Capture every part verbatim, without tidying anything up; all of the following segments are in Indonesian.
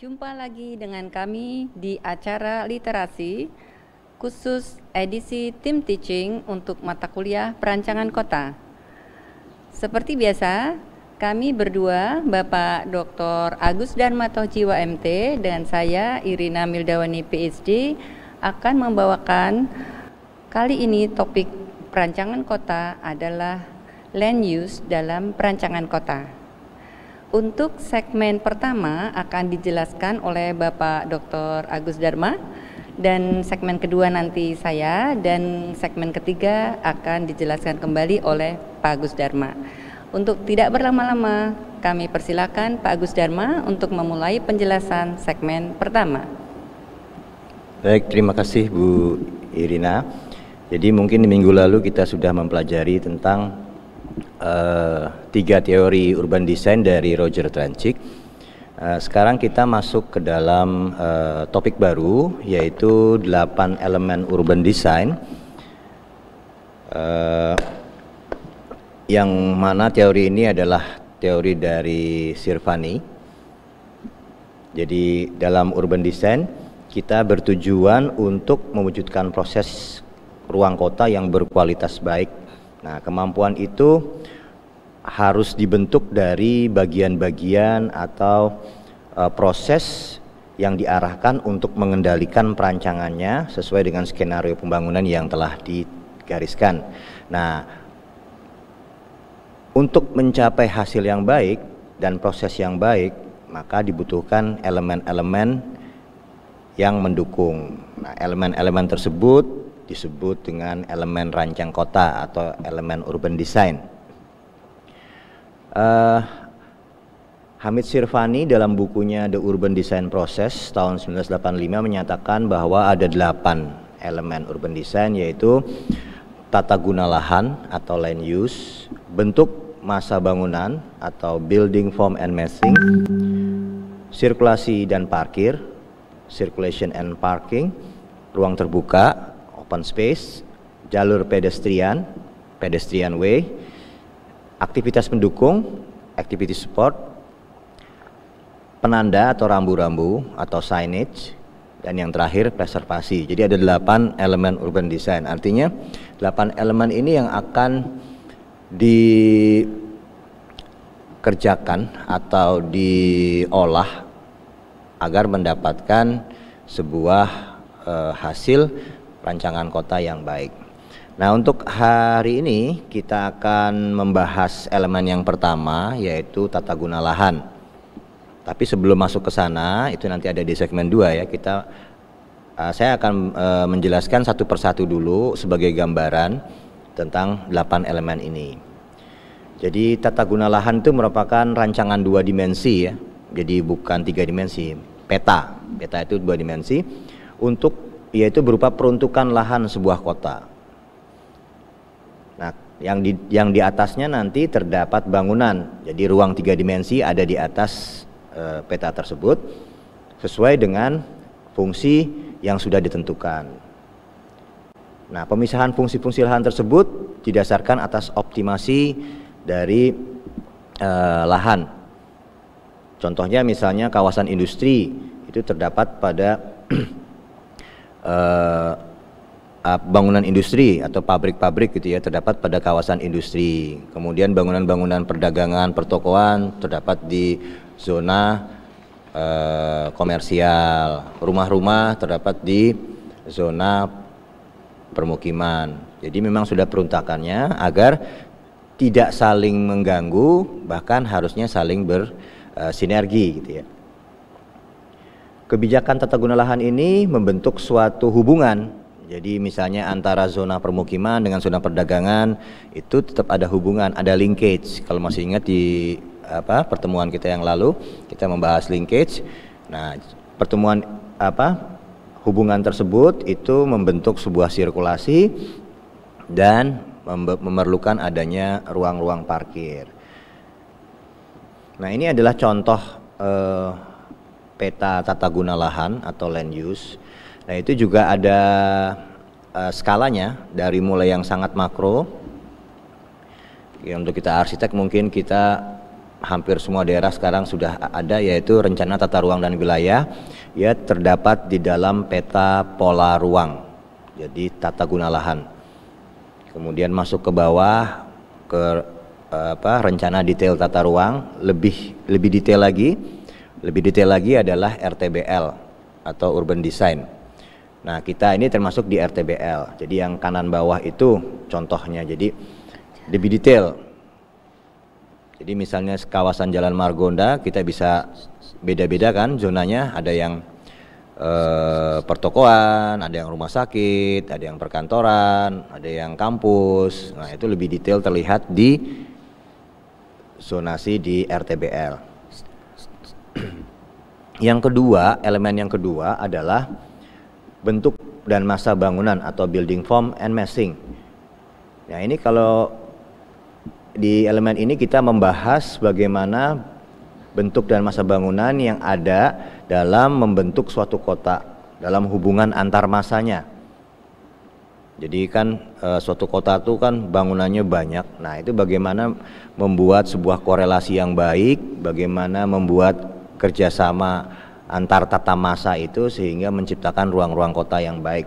Jumpa lagi dengan kami di acara literasi khusus edisi Team Teaching untuk mata kuliah Perancangan Kota. Seperti biasa, kami berdua, Bapak Doktor Agus Darmato Jiwa M T dan saya Irina Mildawani P H D, akan membawakan kali ini topik perancangan kota adalah land use dalam perancangan kota. Untuk segmen pertama akan dijelaskan oleh Bapak Doktor Agus Darma, dan segmen kedua nanti saya, dan segmen ketiga akan dijelaskan kembali oleh Pak Agus Darma. Untuk tidak berlama-lama, kami persilakan Pak Agus Darma untuk memulai penjelasan segmen pertama. Baik, terima kasih Bu Irina. Jadi mungkin di minggu lalu kita sudah mempelajari tentang Uh, tiga teori urban design dari Roger Trancik. Uh, sekarang kita masuk ke dalam uh, topik baru, yaitu delapan elemen urban design, uh, yang mana teori ini adalah teori dari Sirvani. Jadi dalam urban design kita bertujuan untuk mewujudkan proses ruang kota yang berkualitas baik. Nah, kemampuan itu harus dibentuk dari bagian-bagian atau uh, proses yang diarahkan untuk mengendalikan perancangannya sesuai dengan skenario pembangunan yang telah digariskan. Nah, untuk mencapai hasil yang baik dan proses yang baik, maka dibutuhkan elemen-elemen yang mendukung. Nah, elemen-elemen tersebut disebut dengan elemen rancang kota atau elemen urban design. Uh, Hamid Sirvani dalam bukunya The Urban Design Process tahun seribu sembilan ratus delapan puluh lima menyatakan bahwa ada delapan elemen urban design, yaitu tata guna lahan atau land use, bentuk massa bangunan atau building form and massing, sirkulasi dan parkir, circulation and parking, ruang terbuka, open space, jalur pedestrian, pedestrian way, aktivitas pendukung, activity support, penanda atau rambu-rambu atau signage, dan yang terakhir preservasi. Jadi ada delapan elemen urban design. Artinya delapan elemen ini yang akan dikerjakan atau diolah agar mendapatkan sebuah uh, hasil rancangan kota yang baik. Nah, untuk hari ini kita akan membahas elemen yang pertama, yaitu tata guna lahan. Tapi sebelum masuk ke sana, itu nanti ada di segmen dua ya. Kita, uh, saya akan uh, menjelaskan satu persatu dulu sebagai gambaran tentang delapan elemen ini. Jadi tata guna lahan itu merupakan rancangan dua dimensi ya. Jadi bukan tiga dimensi. Peta, peta itu dua dimensi untuk yaitu berupa peruntukan lahan sebuah kota. Nah, yang di yang di atasnya nanti terdapat bangunan. Jadi ruang tiga dimensi ada di atas e, peta tersebut sesuai dengan fungsi yang sudah ditentukan. Nah, pemisahan fungsi-fungsi lahan tersebut didasarkan atas optimasi dari e, lahan. Contohnya misalnya kawasan industri itu terdapat pada Uh, uh, bangunan industri atau pabrik-pabrik gitu ya, terdapat pada kawasan industri. Kemudian bangunan-bangunan perdagangan, pertokoan terdapat di zona uh, komersial. Rumah-rumah terdapat di zona permukiman. Jadi memang sudah peruntakannya agar tidak saling mengganggu, bahkan harusnya saling bersinergi uh, gitu ya. Kebijakan tata guna lahan ini membentuk suatu hubungan. Jadi misalnya antara zona permukiman dengan zona perdagangan itu tetap ada hubungan, ada linkage. Kalau masih ingat di apa pertemuan kita yang lalu kita membahas linkage. Nah, pertemuan apa hubungan tersebut itu membentuk sebuah sirkulasi dan memerlukan adanya ruang-ruang parkir. Nah, ini adalah contoh eh, peta tata guna lahan atau land use. Nah, itu juga ada uh, skalanya dari mulai yang sangat makro. Ya, untuk kita arsitek mungkin kita hampir semua daerah sekarang sudah ada, yaitu rencana tata ruang dan wilayah, ya terdapat di dalam peta pola ruang, jadi tata guna lahan. Kemudian masuk ke bawah ke apa rencana detail tata ruang, lebih lebih detail lagi, lebih detail lagi adalah R T B L atau urban design. Nah, kita ini termasuk di R T B L. Jadi yang kanan bawah itu contohnya, jadi lebih detail. Jadi misalnya kawasan Jalan Margonda kita bisa beda-beda kan zonanya, ada yang eh, pertokoan, ada yang rumah sakit, ada yang perkantoran, ada yang kampus. Nah, itu lebih detail terlihat di zonasi di R T B L. Yang kedua, elemen yang kedua adalah bentuk dan massa bangunan atau building form and massing. Nah, ini kalau di elemen ini kita membahas bagaimana bentuk dan massa bangunan yang ada dalam membentuk suatu kota, dalam hubungan antar massanya. Jadi kan e, suatu kota itu kan bangunannya banyak. Nah, itu bagaimana membuat sebuah korelasi yang baik, bagaimana membuat kerjasama antar tata massa itu sehingga menciptakan ruang-ruang kota yang baik.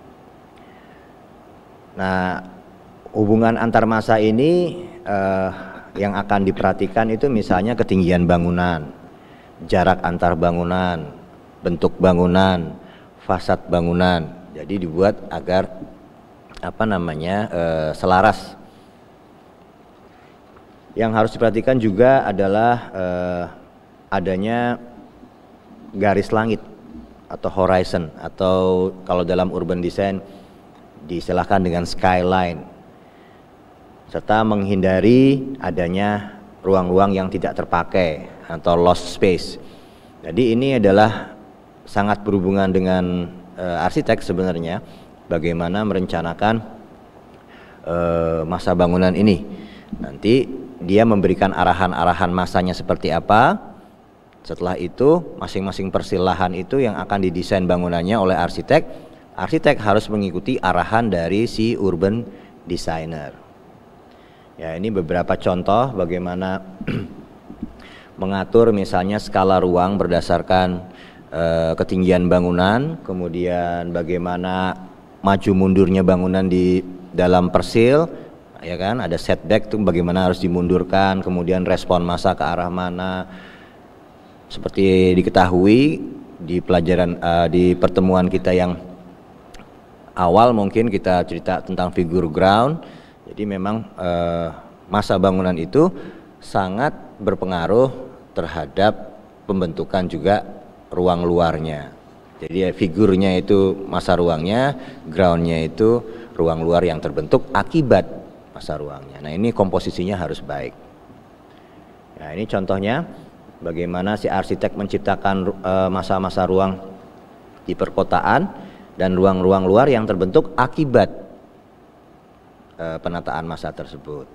Nah, hubungan antar massa ini eh, yang akan diperhatikan itu misalnya ketinggian bangunan, jarak antar bangunan, bentuk bangunan, fasad bangunan. Jadi dibuat agar apa namanya eh, selaras. Yang harus diperhatikan juga adalah eh, adanya garis langit atau horizon, atau kalau dalam urban design diistilahkan dengan skyline, serta menghindari adanya ruang-ruang yang tidak terpakai atau lost space. Jadi ini adalah sangat berhubungan dengan uh, arsitek sebenarnya, bagaimana merencanakan uh, massa bangunan ini. Nanti dia memberikan arahan-arahan masanya seperti apa. Setelah itu masing-masing persilahan itu yang akan didesain bangunannya oleh arsitek. Arsitek harus mengikuti arahan dari si urban designer. Ya, ini beberapa contoh bagaimana mengatur misalnya skala ruang berdasarkan eh, ketinggian bangunan, kemudian bagaimana maju mundurnya bangunan di dalam persil, ya kan, ada setback tuh bagaimana harus dimundurkan, kemudian respon massa ke arah mana. Seperti diketahui di pelajaran uh, di pertemuan kita yang awal mungkin kita cerita tentang figure ground. Jadi memang uh, massa bangunan itu sangat berpengaruh terhadap pembentukan juga ruang luarnya. Jadi ya, figurnya itu massa ruangnya, groundnya itu ruang luar yang terbentuk akibat massa ruangnya. Nah, ini komposisinya harus baik. Nah, ini contohnya bagaimana si arsitek menciptakan massa-massa ruang di perkotaan dan ruang-ruang luar yang terbentuk akibat e, penataan massa tersebut.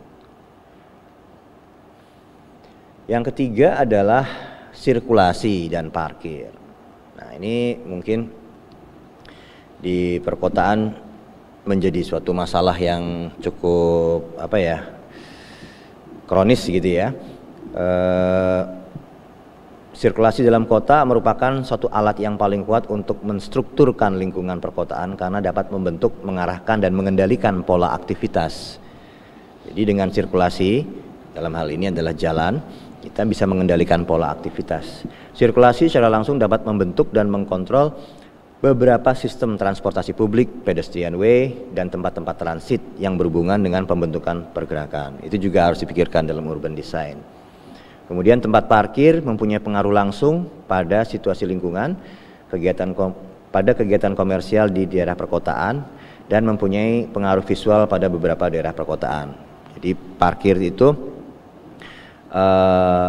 Yang ketiga adalah sirkulasi dan parkir. Nah, ini mungkin di perkotaan menjadi suatu masalah yang cukup apa ya, kronis gitu ya. E, Sirkulasi dalam kota merupakan suatu alat yang paling kuat untuk menstrukturkan lingkungan perkotaan karena dapat membentuk, mengarahkan, dan mengendalikan pola aktivitas. Jadi dengan sirkulasi, dalam hal ini adalah jalan, kita bisa mengendalikan pola aktivitas. Sirkulasi secara langsung dapat membentuk dan mengkontrol beberapa sistem transportasi publik, pedestrian way, dan tempat-tempat transit yang berhubungan dengan pembentukan pergerakan. Itu juga harus dipikirkan dalam urban design. Kemudian tempat parkir mempunyai pengaruh langsung pada situasi lingkungan, kegiatan kom pada kegiatan komersial di daerah perkotaan, dan mempunyai pengaruh visual pada beberapa daerah perkotaan. Jadi parkir itu uh,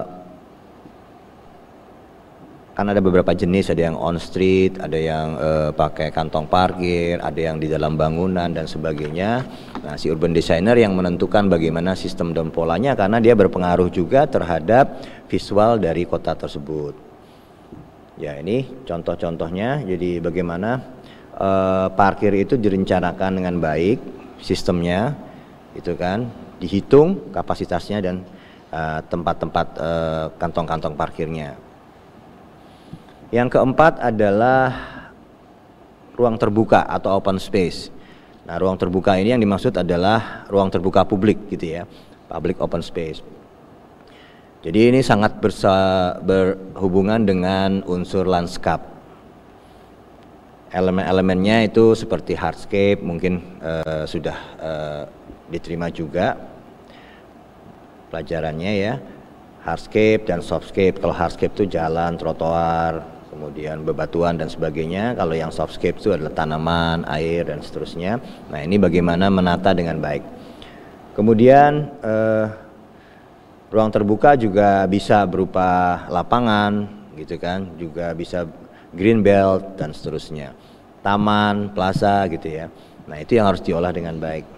kan ada beberapa jenis, ada yang on street, ada yang uh, pakai kantong parkir, ada yang di dalam bangunan dan sebagainya. Nah, si urban designer yang menentukan bagaimana sistem dan polanya karena dia berpengaruh juga terhadap visual dari kota tersebut. Ya, ini contoh-contohnya. Jadi bagaimana uh, parkir itu direncanakan dengan baik, sistemnya itu kan dihitung kapasitasnya dan tempat-tempat uh, uh, kantong-kantong parkirnya. Yang keempat adalah ruang terbuka atau open space. Nah, ruang terbuka ini yang dimaksud adalah ruang terbuka publik gitu ya, public open space. Jadi ini sangat bersa berhubungan dengan unsur landscape. Elemen-elemennya itu seperti hardscape mungkin uh, sudah uh, diterima juga pelajarannya ya, hardscape dan softscape. Kalau hardscape itu jalan, trotoar, kemudian bebatuan dan sebagainya. Kalau yang softscape itu adalah tanaman, air dan seterusnya. Nah, ini bagaimana menata dengan baik. Kemudian eh, ruang terbuka juga bisa berupa lapangan gitu kan, juga bisa green belt dan seterusnya, taman, plaza gitu ya. Nah, itu yang harus diolah dengan baik.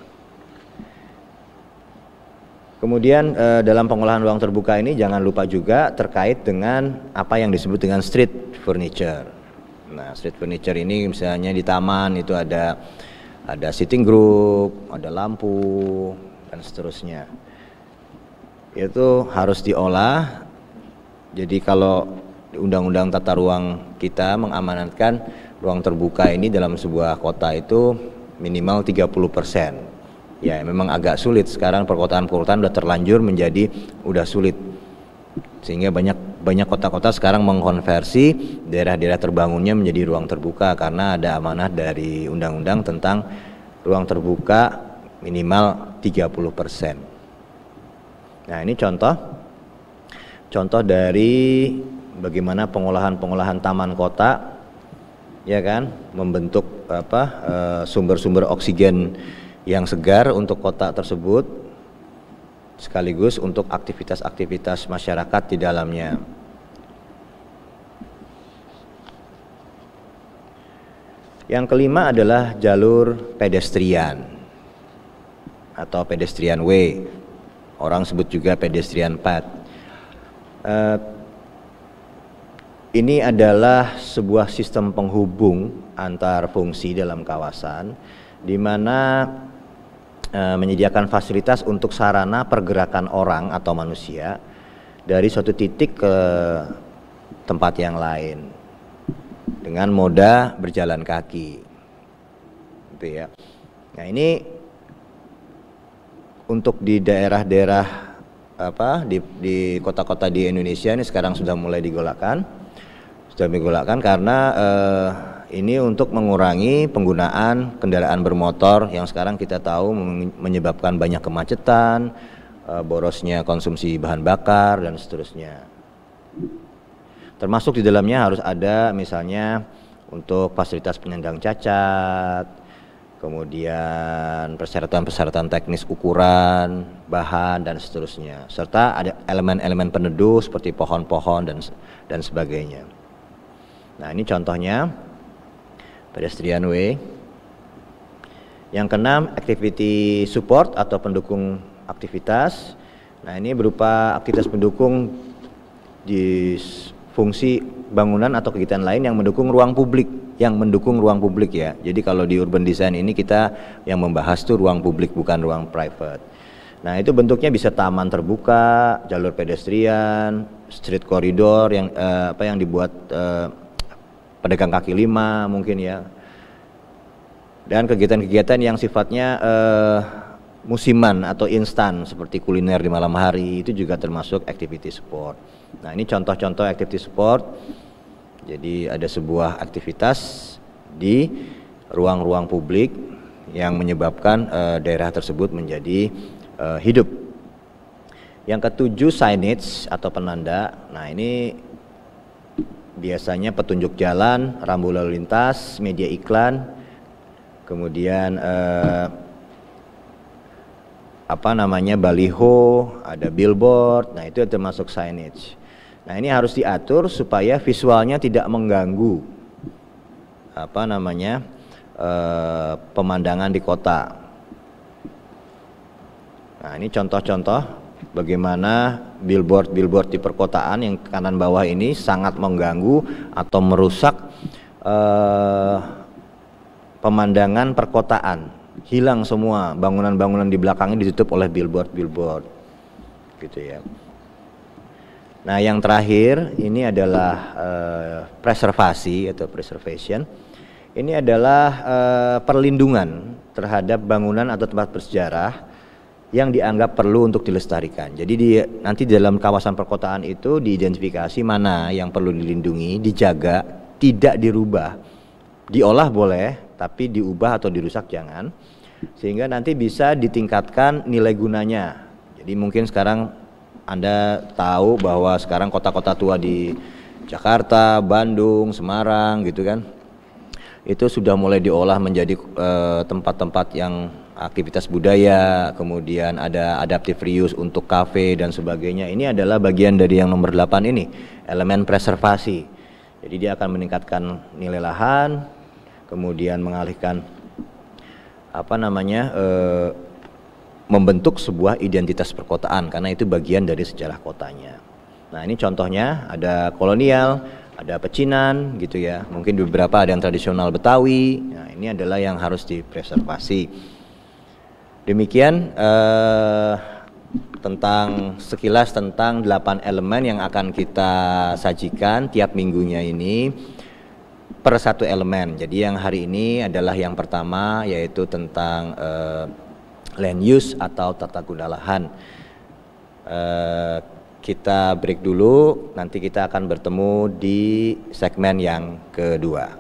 Kemudian eh, dalam pengolahan ruang terbuka ini jangan lupa juga terkait dengan apa yang disebut dengan street furniture. Nah, street furniture ini misalnya di taman itu ada ada sitting group, ada lampu dan seterusnya. Itu harus diolah. Jadi kalau undang-undang tata ruang kita mengamanatkan ruang terbuka ini dalam sebuah kota itu minimal tiga puluh persen. Ya, memang agak sulit sekarang, perkotaan-perkotaan udah terlanjur menjadi udah sulit, sehingga banyak banyak kota-kota sekarang mengkonversi daerah-daerah terbangunnya menjadi ruang terbuka karena ada amanah dari undang-undang tentang ruang terbuka minimal tiga puluh persen. Nah, ini contoh contoh dari bagaimana pengolahan-pengolahan taman kota, ya kan, membentuk apa sumber-sumber oksigen yang segar untuk kota tersebut, sekaligus untuk aktivitas-aktivitas masyarakat di dalamnya. Yang kelima adalah jalur pedestrian atau pedestrian way, orang sebut juga pedestrian path. Uh, ini adalah sebuah sistem penghubung antar fungsi dalam kawasan, di mana menyediakan fasilitas untuk sarana pergerakan orang atau manusia dari suatu titik ke tempat yang lain dengan moda berjalan kaki, gitu ya. Nah, ini untuk di daerah-daerah apa di di kota-kota di Indonesia ini sekarang sudah mulai digolakkan, sudah digolakkan karena eh, ini untuk mengurangi penggunaan kendaraan bermotor yang sekarang kita tahu menyebabkan banyak kemacetan, borosnya konsumsi bahan bakar dan seterusnya. Termasuk di dalamnya harus ada misalnya untuk fasilitas penyandang cacat, kemudian persyaratan-persyaratan teknis ukuran, bahan dan seterusnya, serta ada elemen-elemen peneduh seperti pohon-pohon dan dan sebagainya. Nah, ini contohnya pedestrian way. Yang keenam, activity support atau pendukung aktivitas. Nah, ini berupa aktivitas pendukung di fungsi bangunan atau kegiatan lain yang mendukung ruang publik, yang mendukung ruang publik ya. Jadi kalau di urban design ini kita yang membahas tuh ruang publik bukan ruang private. Nah, itu bentuknya bisa taman terbuka, jalur pedestrian, street corridor yang eh, apa yang dibuat eh, pedagang kaki lima mungkin ya, dan kegiatan-kegiatan yang sifatnya eh, musiman atau instan seperti kuliner di malam hari itu juga termasuk activity support. Nah, ini contoh-contoh activity support. Jadi ada sebuah aktivitas di ruang-ruang publik yang menyebabkan eh, daerah tersebut menjadi eh, hidup. Yang ketujuh, signage atau penanda. Nah, ini biasanya petunjuk jalan, rambu lalu lintas, media iklan, kemudian eh, apa namanya baliho, ada billboard. Nah, itu termasuk signage. Nah, ini harus diatur supaya visualnya tidak mengganggu apa namanya eh, pemandangan di kota. Nah, ini contoh-contoh bagaimana billboard-billboard di perkotaan yang kanan bawah ini sangat mengganggu atau merusak eh, pemandangan perkotaan. Hilang semua bangunan-bangunan di belakangnya ditutup oleh billboard-billboard, gitu ya. Nah, yang terakhir ini adalah uh, preservasi atau preservation. Ini adalah uh, perlindungan terhadap bangunan atau tempat bersejarah yang dianggap perlu untuk dilestarikan. Jadi di, nanti di dalam kawasan perkotaan itu diidentifikasi mana yang perlu dilindungi, dijaga, tidak dirubah. Diolah boleh, tapi diubah atau dirusak jangan. Sehingga nanti bisa ditingkatkan nilai gunanya. Jadi mungkin sekarang Anda tahu bahwa sekarang kota-kota tua di Jakarta, Bandung, Semarang gitu kan, itu sudah mulai diolah menjadi tempat-tempat uh, yang aktivitas budaya, kemudian ada adaptive reuse untuk kafe dan sebagainya. Ini adalah bagian dari yang nomor delapan ini, elemen preservasi. Jadi dia akan meningkatkan nilai lahan, kemudian mengalihkan apa namanya uh, membentuk sebuah identitas perkotaan karena itu bagian dari sejarah kotanya. Nah, ini contohnya ada kolonial, ada pecinan gitu ya. Mungkin beberapa ada yang tradisional Betawi. Nah, ini adalah yang harus dipreservasi. Demikian eh, tentang sekilas tentang delapan elemen yang akan kita sajikan tiap minggunya ini per satu elemen. Jadi yang hari ini adalah yang pertama yaitu tentang eh, land use atau tata guna lahan. Uh, kita break dulu, nanti kita akan bertemu di segmen yang kedua.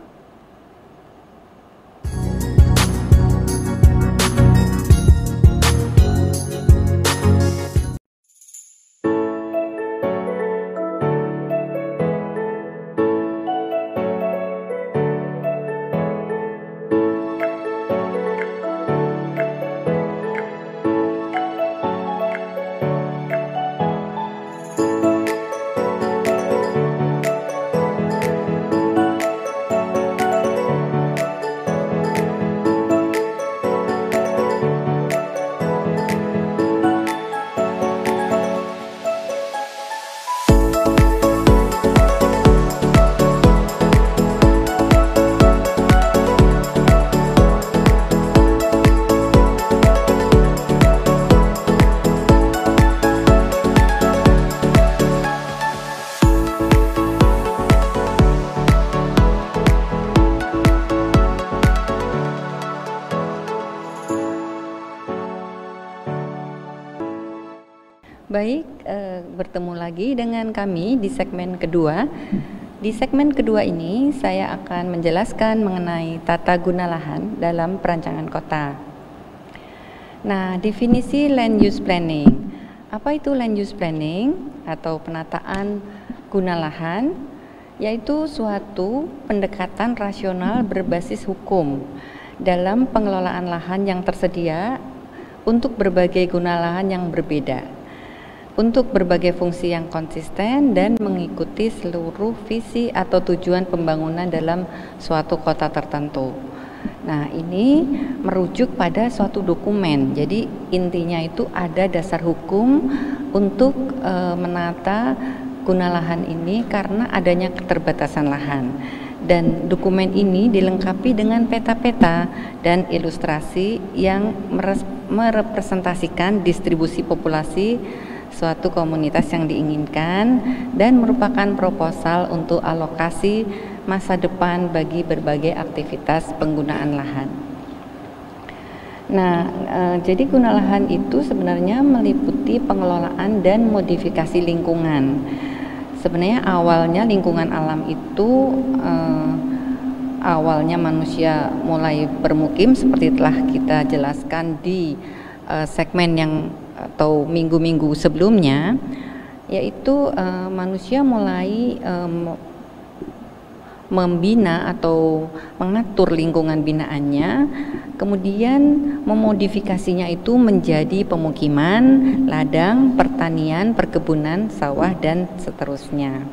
Baik, eh, bertemu lagi dengan kami di segmen kedua. Di segmen kedua ini saya akan menjelaskan mengenai tata guna lahan dalam perancangan kota. Nah, definisi land use planning. Apa itu land use planning atau penataan guna lahan? Yaitu suatu pendekatan rasional berbasis hukum dalam pengelolaan lahan yang tersedia untuk berbagai guna lahan yang berbeda, untuk berbagai fungsi yang konsisten dan mengikuti seluruh visi atau tujuan pembangunan dalam suatu kota tertentu. Nah, ini merujuk pada suatu dokumen. Jadi intinya itu ada dasar hukum untuk e, menata guna lahan ini karena adanya keterbatasan lahan. Dan dokumen ini dilengkapi dengan peta-peta dan ilustrasi yang merepresentasikan distribusi populasi suatu komunitas yang diinginkan dan merupakan proposal untuk alokasi masa depan bagi berbagai aktivitas penggunaan lahan. Nah, e, jadi guna lahan itu sebenarnya meliputi pengelolaan dan modifikasi lingkungan. Sebenarnya awalnya lingkungan alam itu e, awalnya manusia mulai bermukim seperti telah kita jelaskan di e, segmen yang atau minggu-minggu sebelumnya, yaitu uh, manusia mulai um, membina atau mengatur lingkungan binaannya, kemudian memodifikasinya itu menjadi pemukiman, ladang, pertanian, perkebunan, sawah, dan seterusnya.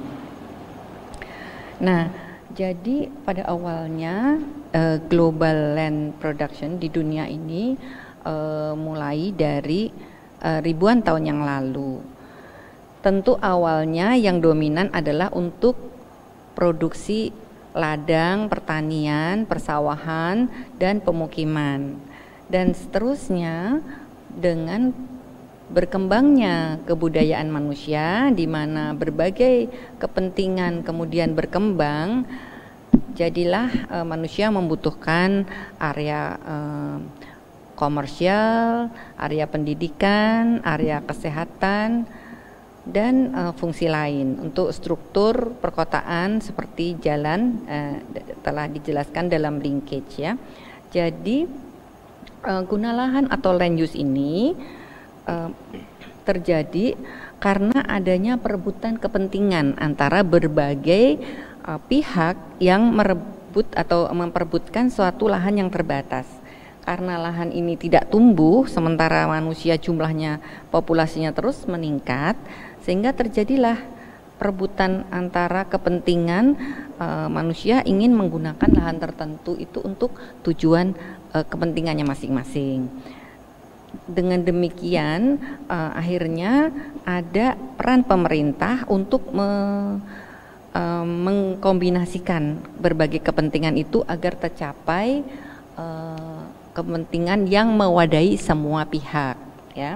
Nah, jadi pada awalnya uh, global land production di dunia ini uh, mulai dari ribuan tahun yang lalu. Tentu awalnya yang dominan adalah untuk produksi ladang, pertanian, persawahan, dan pemukiman. Dan seterusnya dengan berkembangnya kebudayaan manusia di mana berbagai kepentingan kemudian berkembang, jadilah e, manusia membutuhkan area e, komersial, area pendidikan, area kesehatan, dan e, fungsi lain. Untuk struktur perkotaan seperti jalan e, telah dijelaskan dalam linkage ya. Jadi e, guna lahan atau land use ini e, terjadi karena adanya perebutan kepentingan antara berbagai e, pihak yang merebut atau memperebutkan suatu lahan yang terbatas. Karena lahan ini tidak tumbuh sementara manusia jumlahnya, populasinya terus meningkat, sehingga terjadilah perebutan antara kepentingan e, manusia ingin menggunakan lahan tertentu itu untuk tujuan e, kepentingannya masing-masing. Dengan demikian e, akhirnya ada peran pemerintah untuk me, e, mengkombinasikan berbagai kepentingan itu agar tercapai e, kepentingan yang mewadahi semua pihak ya.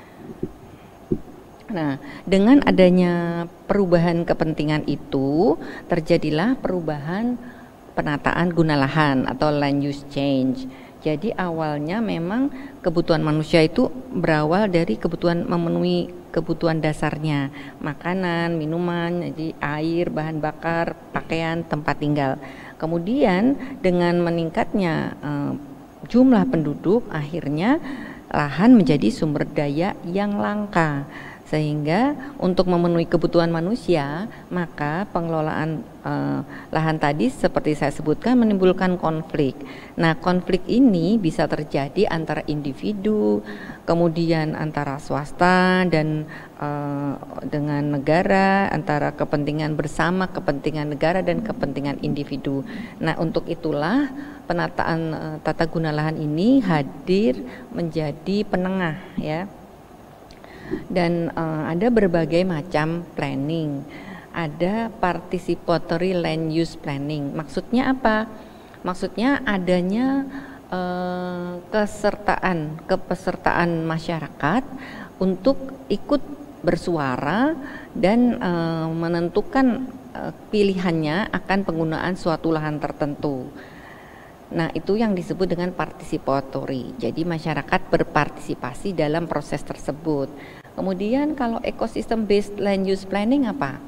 Nah, dengan adanya perubahan kepentingan itu terjadilah perubahan penataan guna lahan atau land use change. Jadi awalnya memang kebutuhan manusia itu berawal dari kebutuhan memenuhi kebutuhan dasarnya, makanan, minuman, jadi air, bahan bakar, pakaian, tempat tinggal. Kemudian dengan meningkatnya eh, jumlah penduduk, akhirnya lahan menjadi sumber daya yang langka, sehingga untuk memenuhi kebutuhan manusia maka pengelolaan eh, lahan tadi seperti saya sebutkan menimbulkan konflik. Nah, konflik ini bisa terjadi antara individu, kemudian antara swasta dan eh, dengan negara, antara kepentingan bersama, kepentingan negara dan kepentingan individu. Nah, untuk itulah penataan uh, tata guna lahan ini hadir menjadi penengah ya. Dan uh, ada berbagai macam planning. Ada participatory land use planning. Maksudnya apa? Maksudnya adanya uh, kesertaan, kepesertaan masyarakat untuk ikut bersuara dan uh, menentukan uh, pilihannya akan penggunaan suatu lahan tertentu. Nah, itu yang disebut dengan participatory. Jadi masyarakat berpartisipasi dalam proses tersebut. Kemudian kalau ecosystem based land use planning apa?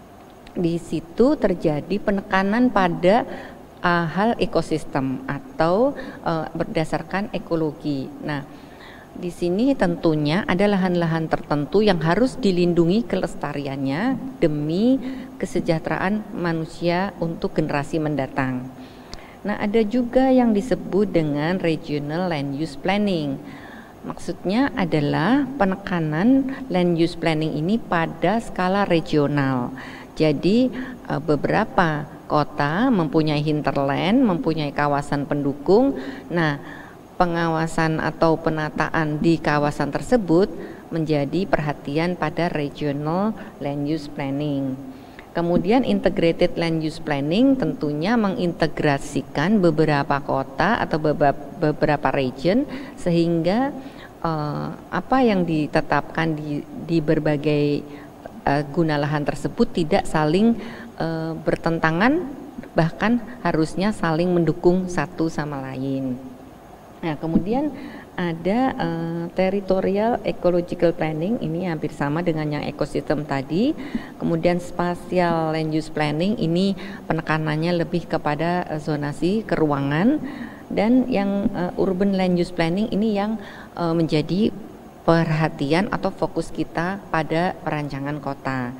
Di situ terjadi penekanan pada uh, hal ekosistem atau uh, berdasarkan ekologi. Nah, di sini tentunya ada lahan-lahan tertentu yang harus dilindungi kelestariannya demi kesejahteraan manusia untuk generasi mendatang. Nah, ada juga yang disebut dengan regional land use planning. Maksudnya adalah penekanan land use planning ini pada skala regional. Jadi beberapa kota mempunyai hinterland, mempunyai kawasan pendukung. Nah, pengawasan atau penataan di kawasan tersebut menjadi perhatian pada regional land use planning. Kemudian integrated land use planning tentunya mengintegrasikan beberapa kota atau beberapa region sehingga uh, apa yang ditetapkan di, di berbagai uh, guna lahan tersebut tidak saling uh, bertentangan, bahkan harusnya saling mendukung satu sama lain. Nah, kemudian ada uh, territorial ecological planning, ini hampir sama dengan yang ekosistem tadi. Kemudian spatial land use planning, ini penekanannya lebih kepada uh, zonasi keruangan. Dan yang uh, urban land use planning ini yang uh, menjadi perhatian atau fokus kita pada perancangan kota.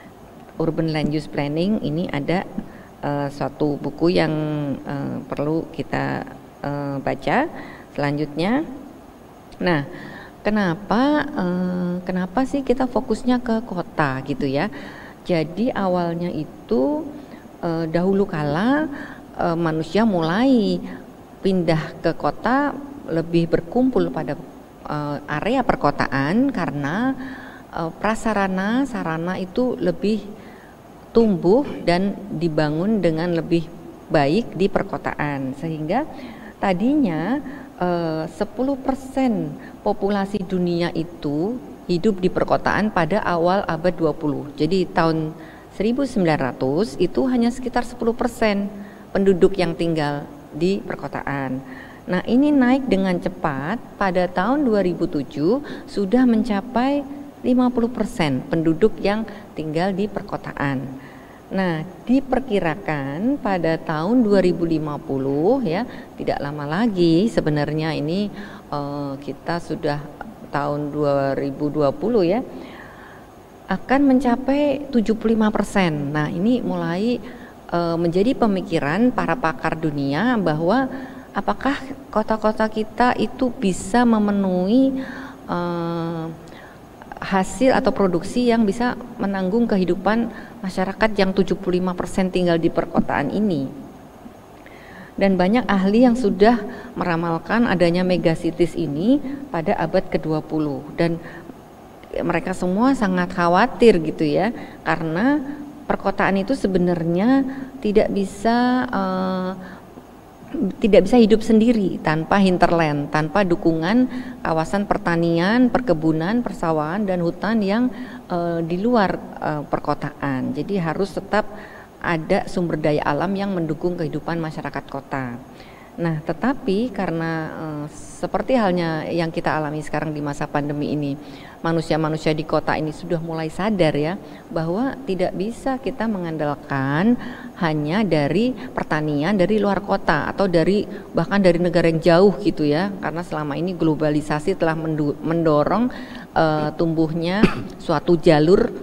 Urban land use planning ini ada uh, suatu buku yang uh, perlu kita uh, baca selanjutnya. Nah, kenapa eh, kenapa sih kita fokusnya ke kota gitu ya? Jadi awalnya itu eh, dahulu kala eh, manusia mulai pindah ke kota, lebih berkumpul pada eh, area perkotaan karena eh, prasarana sarana itu lebih tumbuh dan dibangun dengan lebih baik di perkotaan, sehingga tadinya sepuluh persen populasi dunia itu hidup di perkotaan pada awal abad dua puluh. Jadi tahun seribu sembilan ratus itu hanya sekitar sepuluh persen penduduk yang tinggal di perkotaan. Nah, ini naik dengan cepat. Pada tahun dua ribu tujuh sudah mencapai lima puluh persen penduduk yang tinggal di perkotaan. Nah, diperkirakan pada tahun dua ribu lima puluh ya, tidak lama lagi sebenarnya ini uh, kita sudah tahun dua ribu dua puluh ya, akan mencapai tujuh puluh lima persen. Nah, ini mulai uh, menjadi pemikiran para pakar dunia bahwa apakah kota-kota kita itu bisa memenuhi uh, hasil atau produksi yang bisa menanggung kehidupan masyarakat yang tujuh puluh lima persen tinggal di perkotaan ini. Dan banyak ahli yang sudah meramalkan adanya megacities ini pada abad ke dua puluh, dan mereka semua sangat khawatir gitu ya, karena perkotaan itu sebenarnya tidak bisa uh, tidak bisa hidup sendiri tanpa hinterland, tanpa dukungan kawasan pertanian, perkebunan, persawahan dan hutan yang uh, di luar uh, perkotaan. Jadi harus tetap ada sumber daya alam yang mendukung kehidupan masyarakat kota. Nah, tetapi karena uh, seperti halnya yang kita alami sekarang di masa pandemi ini, manusia-manusia di kota ini sudah mulai sadar ya, bahwa tidak bisa kita mengandalkan hanya dari pertanian dari luar kota atau dari bahkan dari negara yang jauh gitu ya, karena selama ini globalisasi telah mendorong uh, tumbuhnya suatu jalur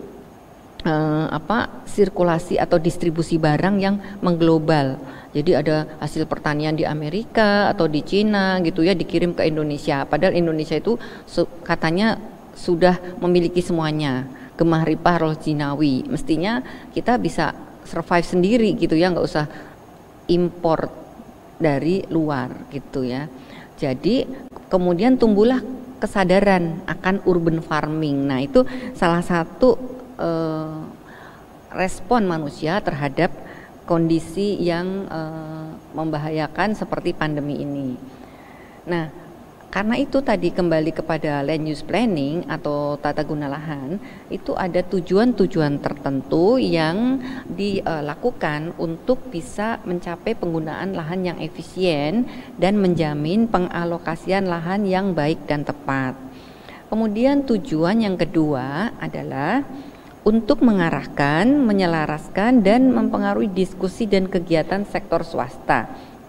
uh, apa sirkulasi atau distribusi barang yang mengglobal. Jadi ada hasil pertanian di Amerika atau di Cina gitu ya, dikirim ke Indonesia. Padahal Indonesia itu su- katanya sudah memiliki semuanya, gemah ripah roh jinawi. Mestinya kita bisa survive sendiri gitu ya, nggak usah import dari luar gitu ya. Jadi kemudian tumbuhlah kesadaran akan urban farming. Nah, itu salah satu eh, respon manusia terhadap kondisi yang uh, membahayakan seperti pandemi ini. Nah, karena itu tadi kembali kepada land use planning atau tata guna lahan, itu ada tujuan-tujuan tertentu yang dilakukan untuk bisa mencapai penggunaan lahan yang efisien dan menjamin pengalokasian lahan yang baik dan tepat. Kemudian tujuan yang kedua adalah untuk mengarahkan, menyelaraskan dan mempengaruhi diskusi dan kegiatan sektor swasta.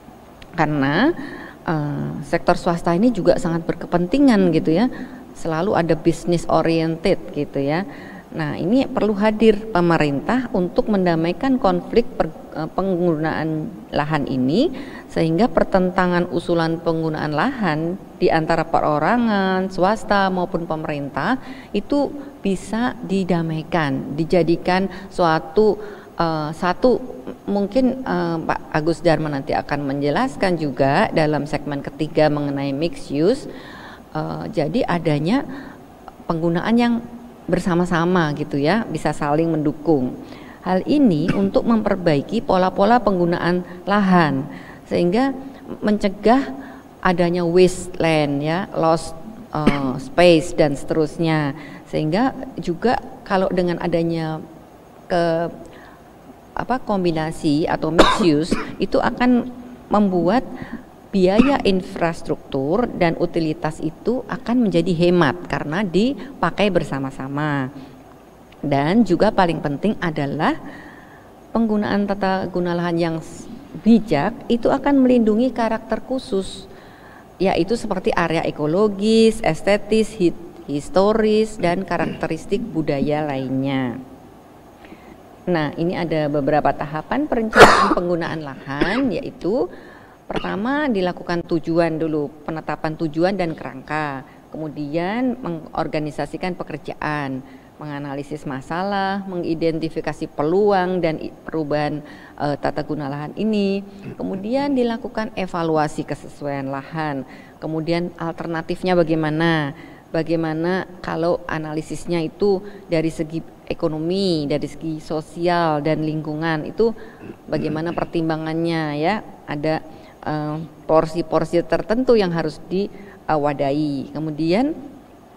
Karena uh, sektor swasta ini juga sangat berkepentingan gitu ya. Selalu ada business oriented gitu ya. Nah, ini perlu hadir pemerintah untuk mendamaikan konflik per, uh, penggunaan lahan ini, sehingga pertentangan usulan penggunaan lahan di antara perorangan, swasta maupun pemerintah itu bisa didamaikan, dijadikan suatu uh, satu mungkin uh, Pak Agus Dharma nanti akan menjelaskan juga dalam segmen ketiga mengenai mixed use. Uh, jadi adanya penggunaan yang bersama-sama gitu ya, bisa saling mendukung. Hal ini untuk memperbaiki pola-pola penggunaan lahan sehingga mencegah adanya wasteland ya, lost uh, space dan seterusnya. Sehingga juga kalau dengan adanya ke apa kombinasi atau mixed use itu akan membuat biaya infrastruktur dan utilitas itu akan menjadi hemat karena dipakai bersama-sama. Dan juga paling penting adalah penggunaan tata guna lahan yang bijak itu akan melindungi karakter khusus, yaitu seperti area ekologis, estetis, historis, dan karakteristik budaya lainnya. Nah, ini ada beberapa tahapan perencanaan penggunaan lahan, yaitu pertama dilakukan tujuan dulu, penetapan tujuan dan kerangka, kemudian mengorganisasikan pekerjaan, menganalisis masalah, mengidentifikasi peluang dan perubahan e, tata guna lahan ini, kemudian dilakukan evaluasi kesesuaian lahan, kemudian alternatifnya bagaimana, bagaimana kalau analisisnya itu dari segi ekonomi, dari segi sosial dan lingkungan itu bagaimana pertimbangannya ya, ada Uh, porsi-porsi tertentu yang harus diwadahi. Kemudian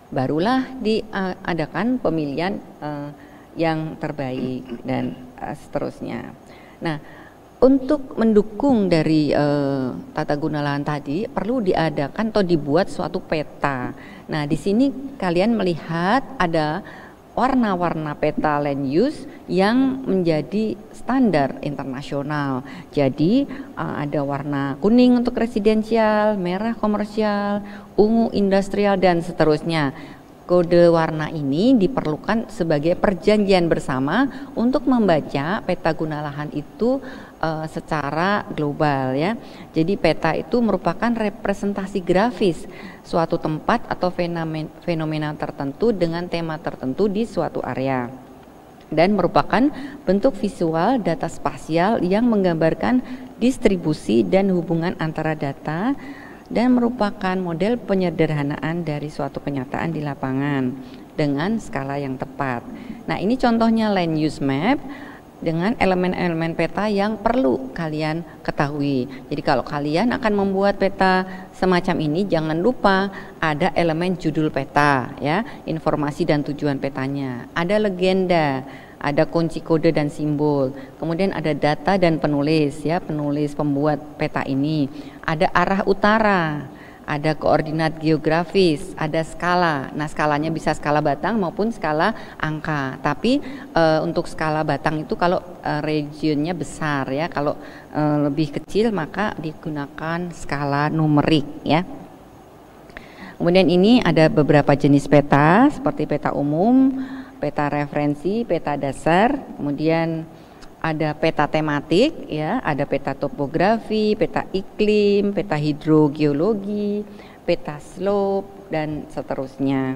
barulah diadakan pemilihan uh, yang terbaik dan uh, seterusnya. Nah, untuk mendukung dari uh, tata guna lahan tadi perlu diadakan atau dibuat suatu peta. Nah, di sini kalian melihat ada warna-warna peta land use yang menjadi standar internasional. Jadi uh, ada warna kuning untuk residensial, merah komersial, ungu industrial dan seterusnya. Kode warna ini diperlukan sebagai perjanjian bersama untuk membaca peta guna lahan itu uh, secara global ya. Jadi peta itu merupakan representasi grafis suatu tempat atau fenomena, fenomena tertentu dengan tema tertentu di suatu area, dan merupakan bentuk visual data spasial yang menggambarkan distribusi dan hubungan antara data, dan merupakan model penyederhanaan dari suatu kenyataan di lapangan dengan skala yang tepat. Nah, ini contohnya land use map dengan elemen-elemen peta yang perlu kalian ketahui. Jadi kalau kalian akan membuat peta semacam ini, jangan lupa ada elemen judul peta ya, informasi dan tujuan petanya. Ada legenda, ada kunci kode dan simbol, kemudian ada data dan penulis ya, penulis pembuat peta ini, ada arah utara, ada koordinat geografis, ada skala. Nah, skalanya bisa skala batang maupun skala angka. Tapi e, untuk skala batang itu kalau e, regionnya besar ya, kalau e, lebih kecil maka digunakan skala numerik ya. Kemudian ini ada beberapa jenis peta seperti peta umum, peta referensi, peta dasar, kemudian ada peta tematik ya, ada peta topografi, peta iklim, peta hidrogeologi, peta slope dan seterusnya.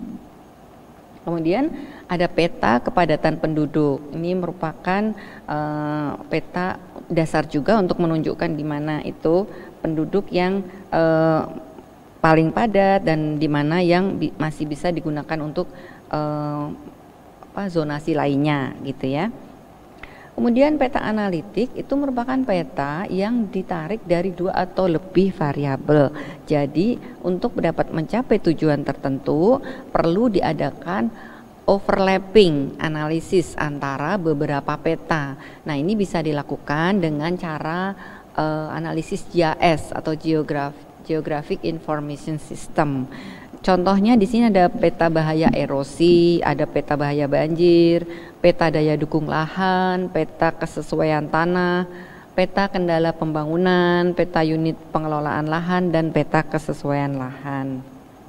Kemudian ada peta kepadatan penduduk. Ini merupakan uh, peta dasar juga untuk menunjukkan di mana itu penduduk yang uh, paling padat dan di mana yang bi- masih bisa digunakan untuk Uh, apa, zonasi lainnya gitu ya. Kemudian peta analitik itu merupakan peta yang ditarik dari dua atau lebih variabel. Jadi untuk dapat mencapai tujuan tertentu perlu diadakan overlapping analisis antara beberapa peta. Nah, ini bisa dilakukan dengan cara uh, analisis G I S atau Geograph- Geographic Information System. Contohnya di sini ada peta bahaya erosi, ada peta bahaya banjir, peta daya dukung lahan, peta kesesuaian tanah, peta kendala pembangunan, peta unit pengelolaan lahan, dan peta kesesuaian lahan.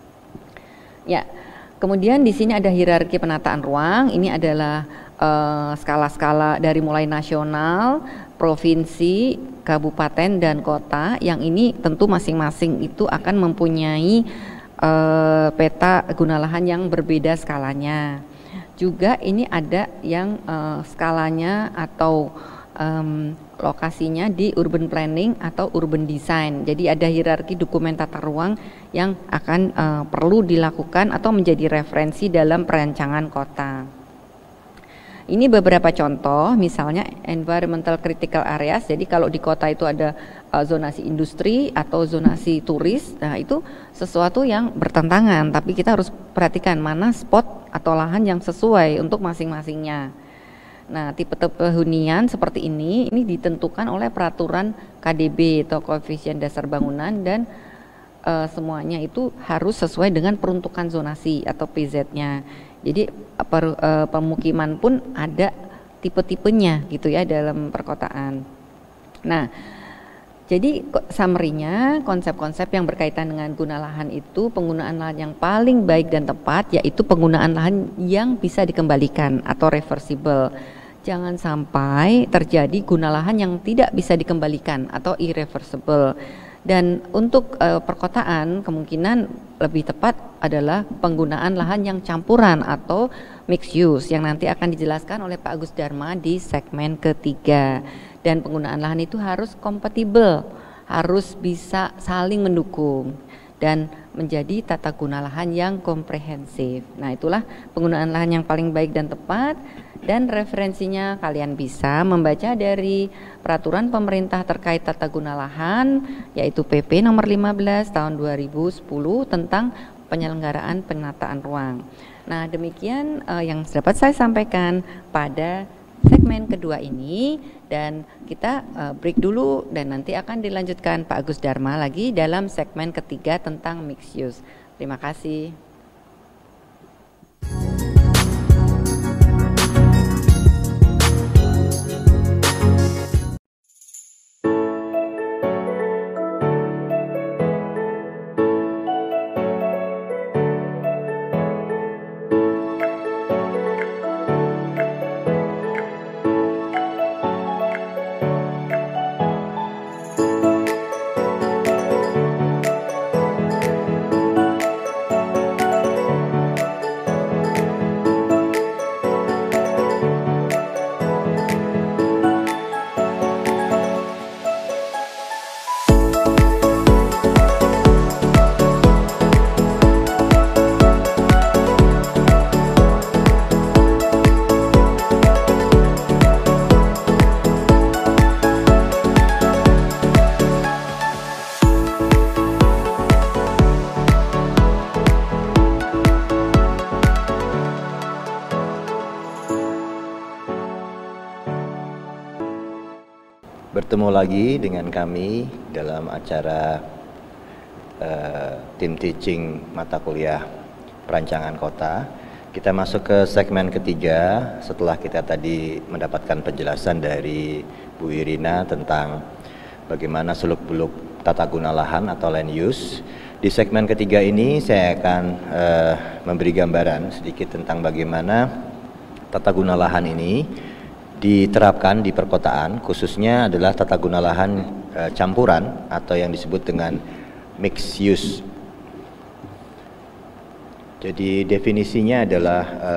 Ya, kemudian di sini ada hierarki penataan ruang. Ini adalah uh, skala-skala dari mulai nasional, provinsi, kabupaten, dan kota. Yang ini tentu masing-masing itu akan mempunyai Uh, peta guna lahan yang berbeda skalanya. Juga ini ada yang uh, skalanya atau um, lokasinya di urban planning atau urban design. Jadi ada hierarki dokumen tata ruang yang akan uh, perlu dilakukan atau menjadi referensi dalam perancangan kota. Ini beberapa contoh, misalnya environmental critical areas. Jadi kalau di kota itu ada uh, zonasi industri atau zonasi turis, nah itu sesuatu yang bertentangan. Tapi kita harus perhatikan mana spot atau lahan yang sesuai untuk masing-masingnya. Nah, tipe-tipe hunian seperti ini, ini ditentukan oleh peraturan K D B atau koefisien dasar bangunan, dan uh, semuanya itu harus sesuai dengan peruntukan zonasi atau P Z-nya. Jadi per, uh, pemukiman pun ada tipe-tipenya gitu ya dalam perkotaan. Nah, jadi summary-nya, konsep-konsep yang berkaitan dengan guna lahan itu penggunaan lahan yang paling baik dan tepat yaitu penggunaan lahan yang bisa dikembalikan atau reversible. Jangan sampai terjadi guna lahan yang tidak bisa dikembalikan atau irreversible. Dan untuk e, perkotaan kemungkinan lebih tepat adalah penggunaan lahan yang campuran atau mixed use yang nanti akan dijelaskan oleh Pak Agus Dharma di segmen ketiga. Dan penggunaan lahan itu harus kompatibel, harus bisa saling mendukung dan menjadi tata guna lahan yang komprehensif. Nah, itulah penggunaan lahan yang paling baik dan tepat, dan referensinya kalian bisa membaca dari peraturan pemerintah terkait tata guna lahan yaitu P P nomor lima belas tahun dua ribu sepuluh tentang penyelenggaraan penataan ruang. Nah, demikian uh, yang dapat saya sampaikan pada segmen kedua ini, dan kita uh, break dulu dan nanti akan dilanjutkan Pak Agus Dharma lagi dalam segmen ketiga tentang mixed use. Terima kasih. Bertemu lagi dengan kami dalam acara uh, tim teaching mata kuliah perancangan kota. Kita masuk ke segmen ketiga setelah kita tadi mendapatkan penjelasan dari Bu Irina tentang bagaimana seluk-beluk tata guna lahan atau land use. Di segmen ketiga ini saya akan uh, memberi gambaran sedikit tentang bagaimana tata guna lahan ini diterapkan di perkotaan, khususnya adalah tata guna lahan e, campuran atau yang disebut dengan mixed use. Jadi definisinya adalah e,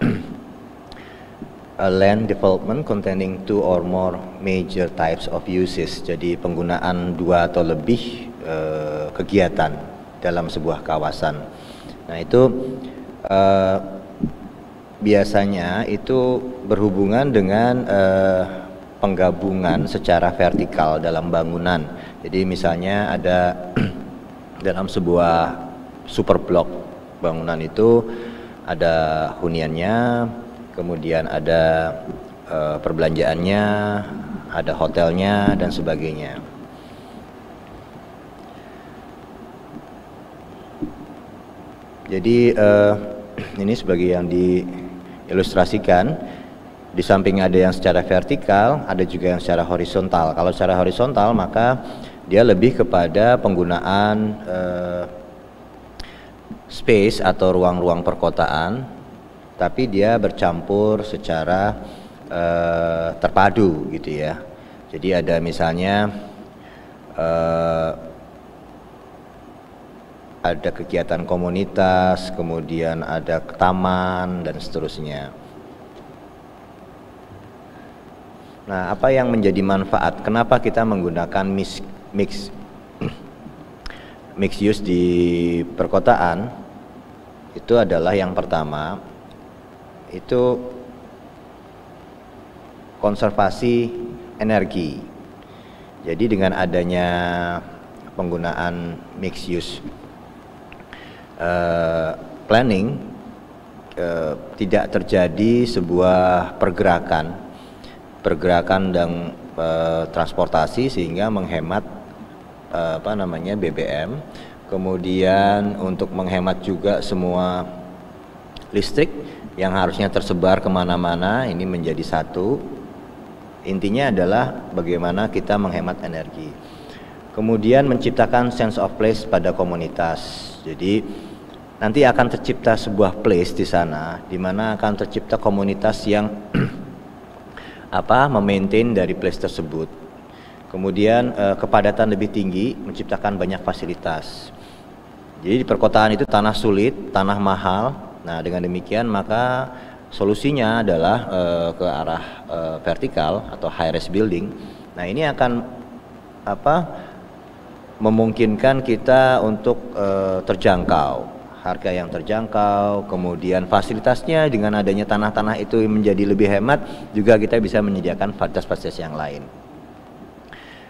a land development containing two or more major types of uses. Jadi penggunaan dua atau lebih e, kegiatan dalam sebuah kawasan. Nah itu e, biasanya itu berhubungan dengan eh, penggabungan secara vertikal dalam bangunan. Jadi misalnya ada dalam sebuah super blok bangunan itu ada huniannya, kemudian ada eh, perbelanjaannya, ada hotelnya dan sebagainya. Jadi eh, ini sebagai yang di ilustrasikan, di samping ada yang secara vertikal, ada juga yang secara horizontal. Kalau secara horizontal maka dia lebih kepada penggunaan eh, space atau ruang-ruang perkotaan, tapi dia bercampur secara eh, terpadu gitu ya. Jadi ada misalnya eh, ada kegiatan komunitas, kemudian ada taman dan seterusnya. Nah, apa yang menjadi manfaat? Kenapa kita menggunakan mix mix mixed use di perkotaan? Itu adalah yang pertama, itu konservasi energi. Jadi dengan adanya penggunaan mixed use Uh, planning uh, tidak terjadi sebuah pergerakan pergerakan dan uh, transportasi sehingga menghemat uh, apa namanya B B M, kemudian untuk menghemat juga semua listrik yang harusnya tersebar kemana-mana ini menjadi satu. Intinya adalah bagaimana kita menghemat energi, kemudian menciptakan sense of place pada komunitas. Jadi nanti akan tercipta sebuah place di sana, di mana akan tercipta komunitas yang apa memaintain dari place tersebut. Kemudian eh, kepadatan lebih tinggi, menciptakan banyak fasilitas. Jadi di perkotaan itu tanah sulit, tanah mahal. Nah dengan demikian maka solusinya adalah eh, ke arah eh, vertikal atau high rise building. Nah ini akan apa memungkinkan kita untuk eh, terjangkau. Harga yang terjangkau, kemudian fasilitasnya dengan adanya tanah-tanah itu menjadi lebih hemat, juga kita bisa menyediakan fasilitas-fasilitas yang lain.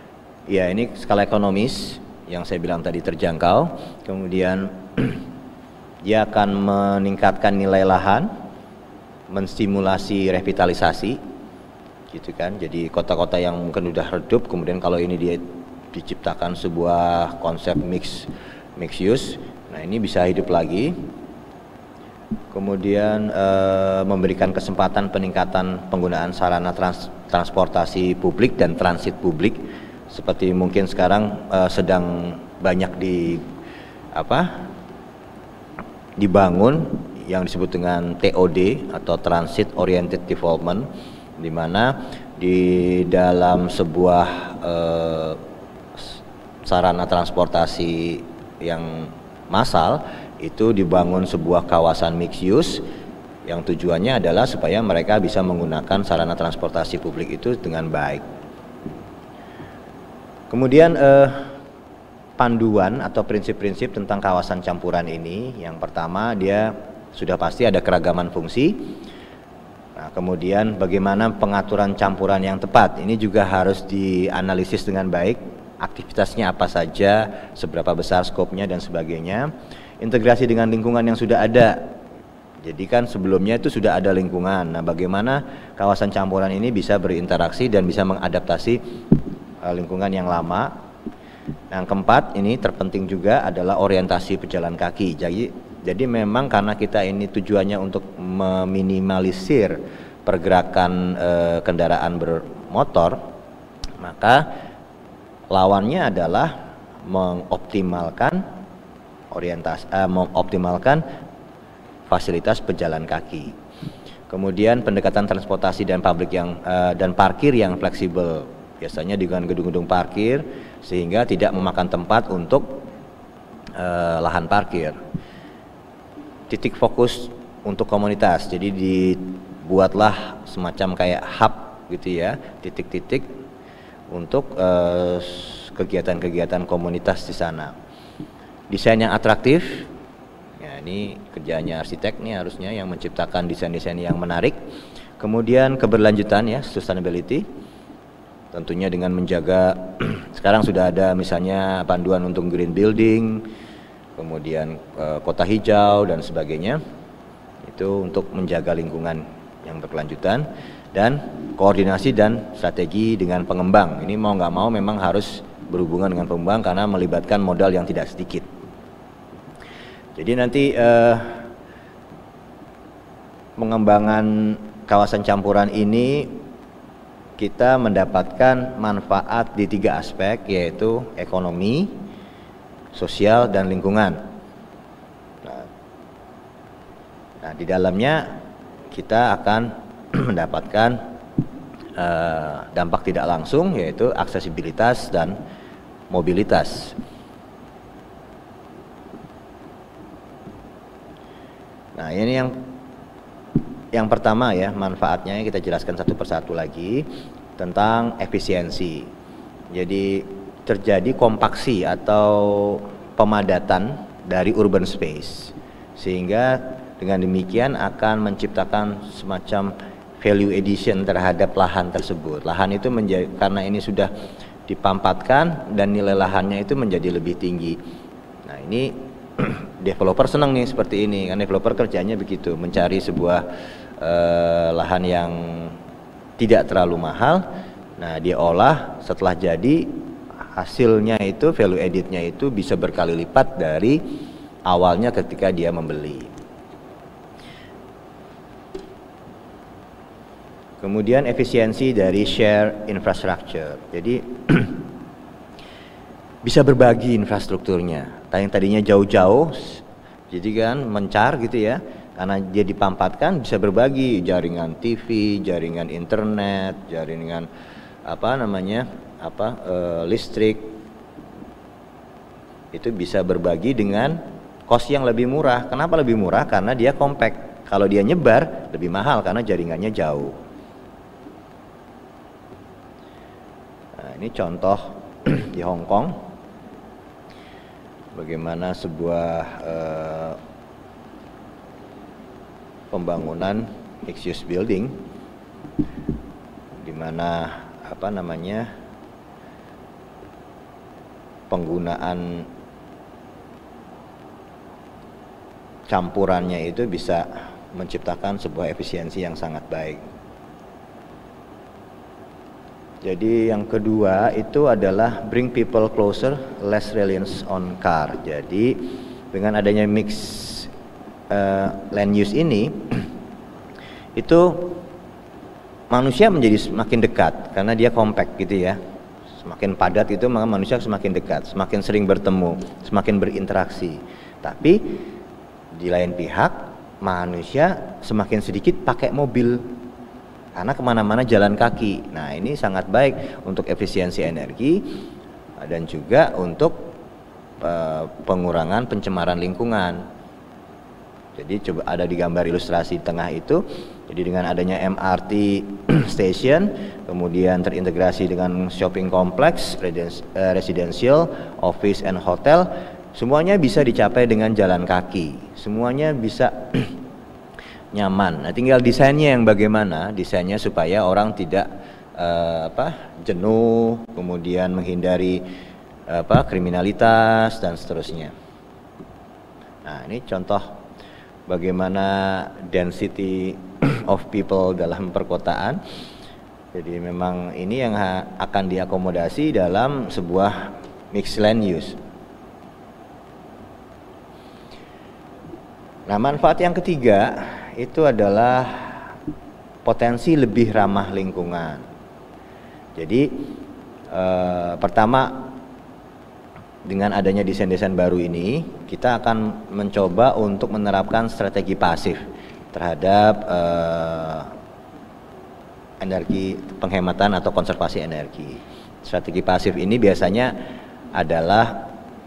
Ya ini skala ekonomis yang saya bilang tadi terjangkau, kemudian dia akan meningkatkan nilai lahan, menstimulasi revitalisasi, gitu kan. Jadi kota-kota yang mungkin udah redup, kemudian kalau ini dia diciptakan sebuah konsep mix mix use, nah ini bisa hidup lagi. Kemudian eh, memberikan kesempatan peningkatan penggunaan sarana trans, transportasi publik dan transit publik, seperti mungkin sekarang eh, sedang banyak di apa dibangun yang disebut dengan T O D atau Transit Oriented Development, di mana di dalam sebuah eh, sarana transportasi yang massal itu dibangun sebuah kawasan mixed use yang tujuannya adalah supaya mereka bisa menggunakan sarana transportasi publik itu dengan baik. Kemudian eh, panduan atau prinsip-prinsip tentang kawasan campuran ini, yang pertama dia sudah pasti ada keragaman fungsi. Nah, kemudian bagaimana pengaturan campuran yang tepat, ini juga harus dianalisis dengan baik, aktivitasnya apa saja, seberapa besar skopnya dan sebagainya. Integrasi dengan lingkungan yang sudah ada. Jadi kan sebelumnya itu sudah ada lingkungan. Nah, bagaimana kawasan campuran ini bisa berinteraksi dan bisa mengadaptasi uh, lingkungan yang lama. Yang keempat, ini terpenting juga adalah orientasi pejalan kaki. Jadi, jadi memang karena kita ini tujuannya untuk meminimalisir pergerakan uh, kendaraan bermotor, maka lawannya adalah mengoptimalkan orientasi, uh, mengoptimalkan fasilitas pejalan kaki. Kemudian pendekatan transportasi dan publik yang uh, dan parkir yang fleksibel, biasanya dengan gedung-gedung parkir sehingga tidak memakan tempat untuk uh, lahan parkir. Titik fokus untuk komunitas, jadi dibuatlah semacam kayak hub gitu ya, titik-titik untuk uh, kegiatan-kegiatan komunitas di sana. Desain yang atraktif, ya ini kerjanya arsitek nih harusnya yang menciptakan desain-desain yang menarik. Kemudian keberlanjutan ya, sustainability, tentunya dengan menjaga sekarang sudah ada misalnya panduan untuk green building, kemudian e, kota hijau dan sebagainya, itu untuk menjaga lingkungan yang berkelanjutan, dan koordinasi dan strategi dengan pengembang. Ini mau nggak mau memang harus berhubungan dengan pengembang karena melibatkan modal yang tidak sedikit. Jadi nanti eh, pengembangan kawasan campuran ini kita mendapatkan manfaat di tiga aspek, yaitu ekonomi, sosial, dan lingkungan. Nah, nah di dalamnya kita akan mendapatkan eh, dampak tidak langsung, yaitu aksesibilitas dan mobilitas. Nah, ini yang yang pertama ya, manfaatnya kita jelaskan satu persatu lagi tentang efisiensi. Jadi terjadi kompaksi atau pemadatan dari urban space, sehingga dengan demikian akan menciptakan semacam value addition terhadap lahan tersebut. Lahan itu menjadi, karena ini sudah dipampatkan dan nilai lahannya itu menjadi lebih tinggi. Nah, ini developer senang nih seperti ini, kan developer kerjanya begitu, mencari sebuah eh, lahan yang tidak terlalu mahal. Nah, dia olah, setelah jadi hasilnya itu, value editnya itu bisa berkali lipat dari awalnya ketika dia membeli. Kemudian efisiensi dari share infrastructure. Jadi bisa berbagi infrastrukturnya. Yang tadinya jauh-jauh, jadi kan mencar gitu ya, karena dia dipampatkan bisa berbagi jaringan T V, jaringan internet, jaringan apa namanya, apa e, listrik, itu bisa berbagi dengan cost yang lebih murah. Kenapa lebih murah? Karena dia compact. Kalau dia nyebar lebih mahal karena jaringannya jauh. Nah, ini contoh di Hong Kong. Bagaimana sebuah eh, pembangunan mixed use building, di mana apa namanya penggunaan campurannya itu bisa menciptakan sebuah efisiensi yang sangat baik. Jadi yang kedua itu adalah bring people closer, less reliance on car. Jadi dengan adanya mix uh, land use ini, itu manusia menjadi semakin dekat karena dia compact gitu ya. Semakin padat itu maka manusia semakin dekat, semakin sering bertemu, semakin berinteraksi. Tapi di lain pihak manusia semakin sedikit pakai mobil karena kemana-mana jalan kaki. Nah ini sangat baik untuk efisiensi energi dan juga untuk uh, pengurangan pencemaran lingkungan. Jadi coba ada di gambar ilustrasi di tengah itu. Jadi dengan adanya M R T station, kemudian terintegrasi dengan shopping complex, residential, office and hotel, semuanya bisa dicapai dengan jalan kaki. Semuanya bisa nyaman. Nah, tinggal desainnya yang bagaimana, desainnya supaya orang tidak uh, apa jenuh, kemudian menghindari apa kriminalitas dan seterusnya. Nah, ini contoh bagaimana density of people dalam perkotaan. Jadi memang ini yang akan diakomodasi dalam sebuah mixed land use. Nah, manfaat yang ketiga itu adalah potensi lebih ramah lingkungan. Jadi eh, pertama, dengan adanya desain-desain baru ini, kita akan mencoba untuk menerapkan strategi pasif terhadap eh, energi penghematan atau konservasi energi. Strategi pasif ini biasanya adalah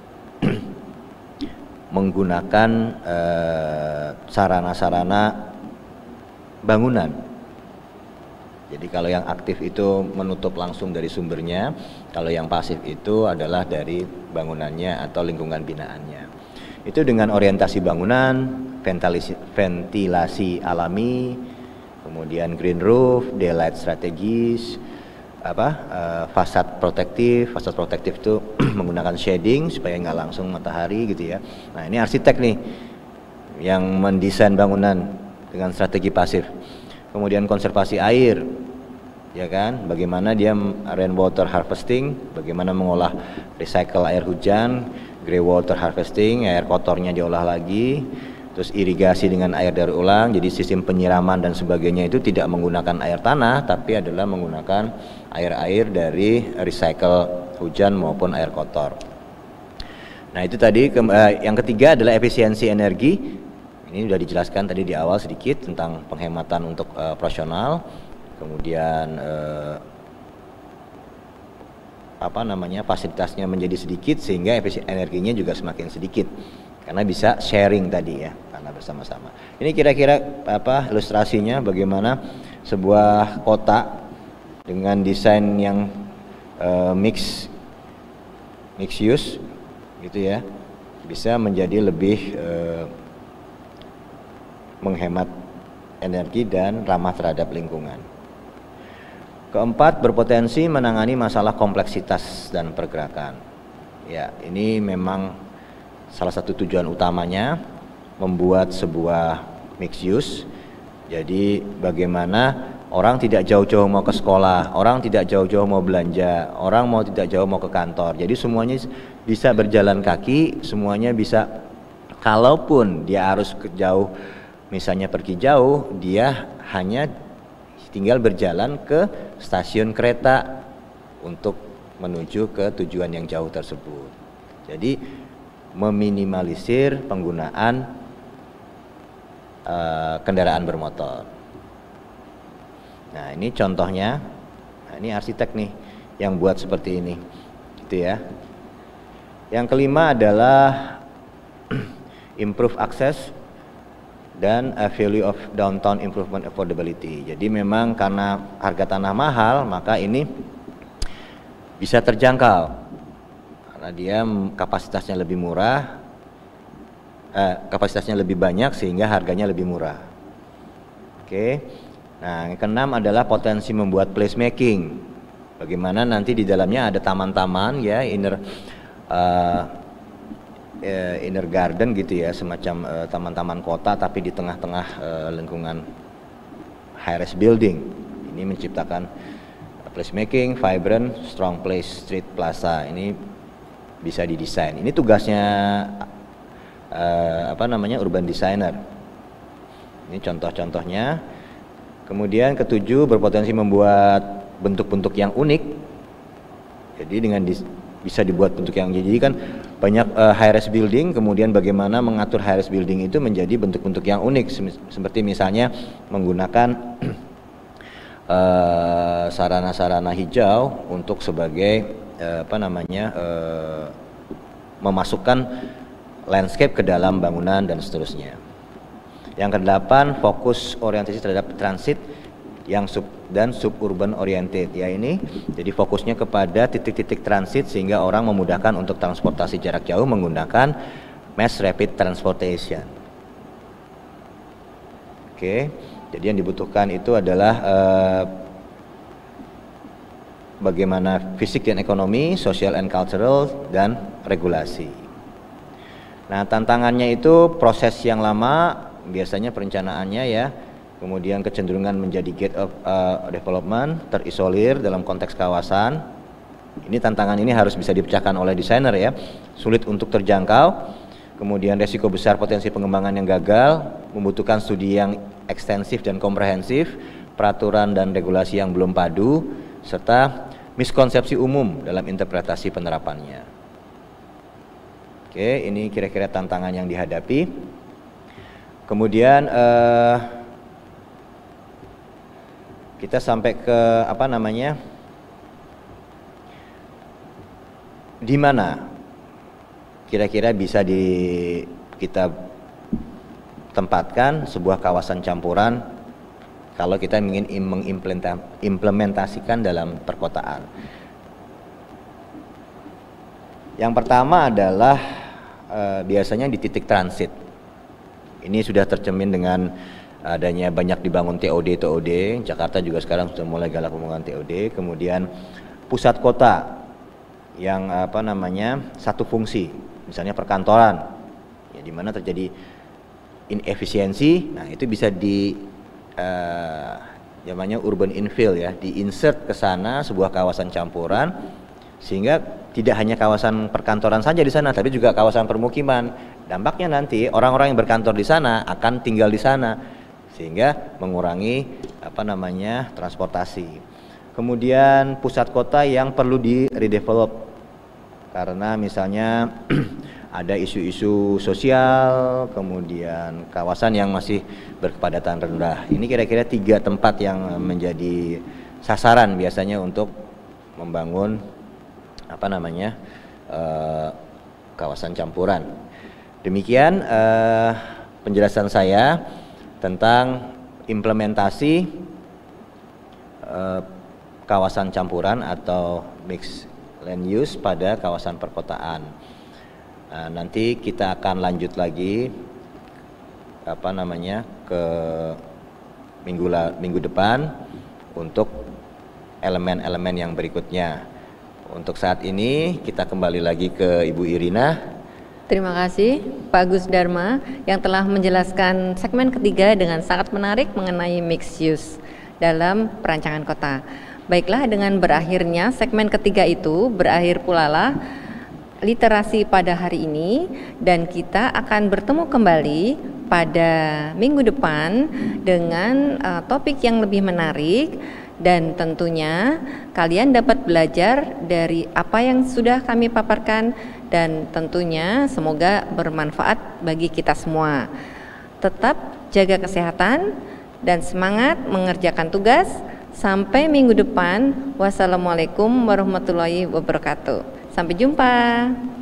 menggunakan sarana-sarana eh, bangunan. Jadi kalau yang aktif itu menutup langsung dari sumbernya, kalau yang pasif itu adalah dari bangunannya atau lingkungan binaannya. Itu dengan orientasi bangunan, ventilasi, ventilasi alami, kemudian green roof, daylight strategis, apa uh, fasad protektif. Fasad protektif itu menggunakan shading supaya nggak langsung matahari gitu ya. Nah ini arsitek nih yang mendesain bangunan dengan strategi pasif. Kemudian konservasi air, ya kan? Bagaimana dia rainwater harvesting, bagaimana mengolah recycle air hujan, grey water harvesting, air kotornya diolah lagi. Terus irigasi dengan air daur ulang, jadi sistem penyiraman dan sebagainya itu tidak menggunakan air tanah, tapi adalah menggunakan air-air dari recycle hujan maupun air kotor. Nah itu tadi, ke, eh, yang ketiga adalah efisiensi energi. Ini sudah dijelaskan tadi di awal sedikit tentang penghematan untuk eh, operasional, kemudian eh, apa namanya fasilitasnya menjadi sedikit sehingga efisiensi energinya juga semakin sedikit. Karena bisa sharing tadi ya, karena bersama-sama. Ini kira-kira apa ilustrasinya bagaimana sebuah kota dengan desain yang uh, mix mix use gitu ya, bisa menjadi lebih uh, menghemat energi dan ramah terhadap lingkungan. Keempat, berpotensi menangani masalah kompleksitas dan pergerakan. Ya, ini memang salah satu tujuan utamanya membuat sebuah mixed use. Jadi bagaimana orang tidak jauh-jauh mau ke sekolah, orang tidak jauh-jauh mau belanja, orang mau tidak jauh mau ke kantor. Jadi semuanya bisa berjalan kaki, semuanya bisa, kalaupun dia harus ke jauh, misalnya pergi jauh, dia hanya tinggal berjalan ke stasiun kereta untuk menuju ke tujuan yang jauh tersebut. Jadi meminimalisir penggunaan uh, kendaraan bermotor. Nah ini contohnya, nah, ini arsitek nih yang buat seperti ini, gitu ya. Yang kelima adalah improve access dan a value of downtown improvement affordability. Jadi memang karena harga tanah mahal, maka ini bisa terjangkau. Karena dia kapasitasnya lebih murah, eh, kapasitasnya lebih banyak sehingga harganya lebih murah. Oke, nah yang keenam adalah potensi membuat placemaking. Bagaimana nanti di dalamnya ada taman-taman ya, inner uh, uh, inner garden gitu ya, semacam uh, taman-taman kota tapi di tengah-tengah uh, lingkungan high-rise building. Ini menciptakan placemaking, vibrant, strong place, street plaza. Ini bisa didesain. Ini tugasnya uh, apa namanya urban designer. Ini contoh-contohnya. Kemudian ketujuh, berpotensi membuat bentuk-bentuk yang unik. Jadi dengan di, bisa dibuat bentuk yang jadi kan banyak uh, high-rise building, kemudian bagaimana mengatur high-rise building itu menjadi bentuk-bentuk yang unik, seperti misalnya menggunakan uh, sarana-sarana hijau untuk sebagai uh, apa namanya uh, memasukkan landscape ke dalam bangunan dan seterusnya. Yang kedelapan, fokus orientasi terhadap transit yang sub dan suburban oriented. Ya ini, jadi fokusnya kepada titik-titik transit sehingga orang memudahkan untuk transportasi jarak jauh menggunakan mass rapid transportation. Oke, jadi yang dibutuhkan itu adalah eh, bagaimana fisik dan ekonomi, social and cultural, dan regulasi. Nah, tantangannya itu proses yang lama. Biasanya perencanaannya ya, kemudian kecenderungan menjadi gate of uh, development, terisolir dalam konteks kawasan. Ini tantangan ini harus bisa dipecahkan oleh desainer ya. Sulit untuk terjangkau, kemudian resiko besar potensi pengembangan yang gagal, membutuhkan studi yang ekstensif dan komprehensif, peraturan dan regulasi yang belum padu, serta miskonsepsi umum dalam interpretasi penerapannya. Oke, ini kira-kira tantangan yang dihadapi. Kemudian eh, kita sampai ke apa namanya, di mana kira-kira bisa di kita tempatkan sebuah kawasan campuran kalau kita ingin mengimplementasikan dalam perkotaan. Yang pertama adalah eh, biasanya di titik transit. Ini sudah tercermin dengan adanya banyak dibangun T O D T O D. Jakarta juga sekarang sudah mulai galak pembangunan T O D. Kemudian pusat kota yang apa namanya satu fungsi, misalnya perkantoran, ya di mana terjadi inefisiensi. Nah itu bisa di uh, namanya urban infill ya, diinsert ke sana sebuah kawasan campuran sehingga tidak hanya kawasan perkantoran saja di sana, tapi juga kawasan permukiman. Dampaknya nanti orang-orang yang berkantor di sana akan tinggal di sana, sehingga mengurangi apa namanya transportasi. Kemudian pusat kota yang perlu di redevelop karena misalnya ada isu-isu sosial, kemudian kawasan yang masih berkepadatan rendah. Ini kira-kira tiga tempat yang menjadi sasaran biasanya untuk membangun apa namanya eh, kawasan campuran. Demikian eh, penjelasan saya tentang implementasi eh, kawasan campuran atau mixed land use pada kawasan perkotaan. Nah, nanti kita akan lanjut lagi apa namanya ke minggu la, minggu depan untuk elemen-elemen yang berikutnya. Untuk saat ini kita kembali lagi ke Ibu Irina. Terima kasih Pak Gus Dharma yang telah menjelaskan segmen ketiga dengan sangat menarik mengenai mixed use dalam perancangan kota. Baiklah, dengan berakhirnya segmen ketiga itu berakhir pula lah literasi pada hari ini, dan kita akan bertemu kembali pada minggu depan dengan uh, topik yang lebih menarik, dan tentunya kalian dapat belajar dari apa yang sudah kami paparkan, dan tentunya semoga bermanfaat bagi kita semua. Tetap jaga kesehatan dan semangat mengerjakan tugas. Sampai minggu depan. Wassalamualaikum warahmatullahi wabarakatuh. Sampai jumpa.